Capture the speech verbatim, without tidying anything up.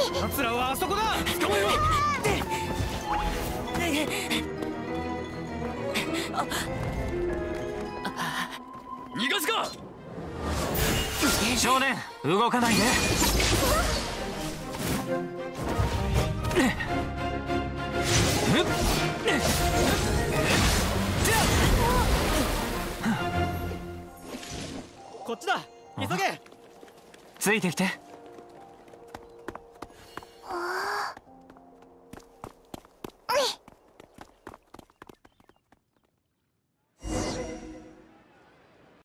奴らはあそこだ。捕まえろ。逃がすか。 少年、動かないで。 こっちだ。急げ。 ついてきて。